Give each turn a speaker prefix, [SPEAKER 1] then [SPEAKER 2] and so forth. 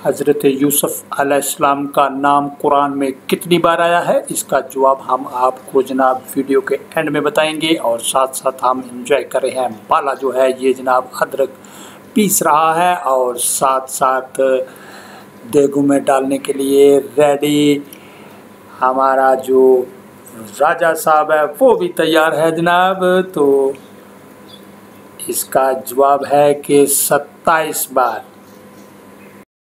[SPEAKER 1] हज़रत यूसुफ़ अलैहिस्सलाम का नाम कुरान में कितनी बार आया है, इसका जवाब हम आपको जनाब वीडियो के एंड में बताएंगे। और साथ साथ हम इंजॉय कर रहे हैं। बाला जो है ये जनाब अदरक पीस रहा है और साथ साथ देगू में डालने के लिए रेडी हमारा जो राजा साहब है वो भी तैयार है जनाब। तो इसका जवाब है कि 27 बार।